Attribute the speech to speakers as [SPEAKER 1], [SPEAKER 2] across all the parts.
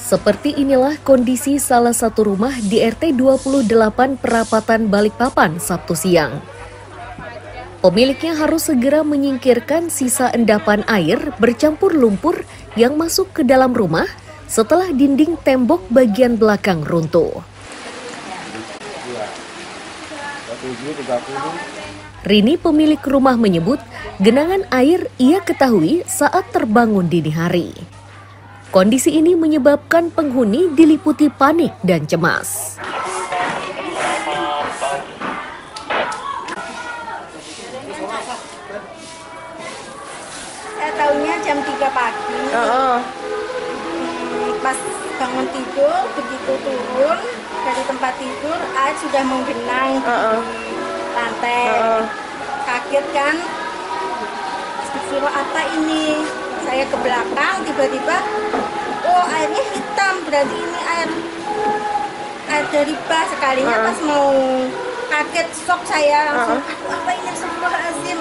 [SPEAKER 1] Seperti inilah kondisi salah satu rumah di RT 28 Perapatan Balikpapan Sabtu siang. Pemiliknya harus segera menyingkirkan sisa endapan air bercampur lumpur yang masuk ke dalam rumah setelah dinding tembok bagian belakang runtuh. Rini, pemilik rumah, menyebut genangan air ia ketahui saat terbangun dini hari. Kondisi ini menyebabkan penghuni diliputi panik dan cemas.
[SPEAKER 2] Saya tahunya jam 3 pagi. Pas bangun tidur, begitu turun dari tempat tidur, air sudah menggenang di lantai. Kaget kan? Suruh apa ini? Saya ke belakang, tiba-tiba, oh airnya hitam, berarti ini air dari bas. Sekalinya pas mau kaget, shock saya langsung, apa ini, astagfirullahaladzim.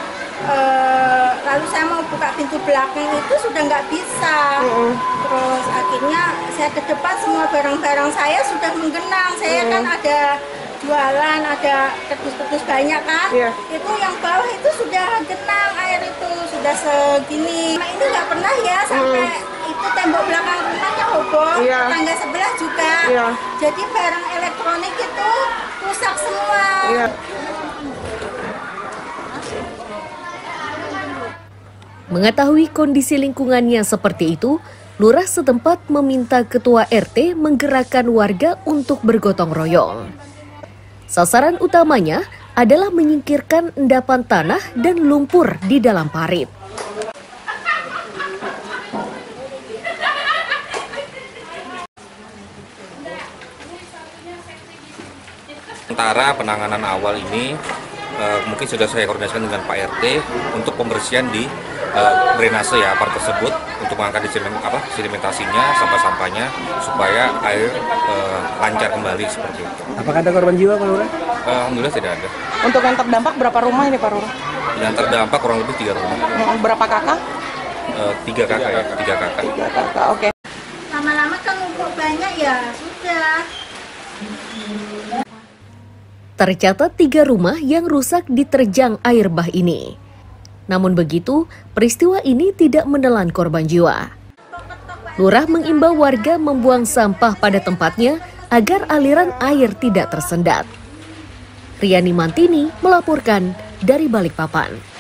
[SPEAKER 2] Lalu saya mau buka pintu belakang itu sudah nggak bisa. Terus akhirnya saya ke depan, semua barang-barang saya sudah menggenang. Saya kan ada jualan, ada kerdus-kerdus banyak kan. Itu yang bawah itu sudah genang, air itu sudah segini. Nah, ini nggak pernah ya sampai itu tembok belakang rumahnya roboh, tangga sebelah juga. Jadi barang elektronik itu rusak semua.
[SPEAKER 1] Mengetahui kondisi lingkungannya seperti itu, lurah setempat meminta ketua RT menggerakkan warga untuk bergotong royong. Sasaran utamanya adalah menyingkirkan endapan tanah dan lumpur di dalam parit.
[SPEAKER 3] Sementara penanganan awal ini mungkin sudah saya koordinasikan dengan Pak RT untuk pembersihan di drainase ya part tersebut, untuk mengangkat sedimentasinya, sampah-sampahnya, supaya air lancar kembali seperti itu.
[SPEAKER 4] Apakah ada korban jiwa, Pak Lurah?
[SPEAKER 3] Alhamdulillah tidak ada.
[SPEAKER 5] Untuk yang terdampak berapa rumah ini, Pak Lurah?
[SPEAKER 3] Yang terdampak kurang lebih 3 rumah.
[SPEAKER 5] Berapa kakak?
[SPEAKER 3] 3 kakak ya, 3 kakak.
[SPEAKER 5] 3 kakak, oke.
[SPEAKER 2] Lama-lama kan numpuk banyak ya, sudah.
[SPEAKER 1] Tercatat 3 rumah yang rusak diterjang air bah ini. Namun begitu, peristiwa ini tidak menelan korban jiwa. Lurah mengimbau warga membuang sampah pada tempatnya agar aliran air tidak tersendat. Riani Mantini melaporkan dari Balikpapan.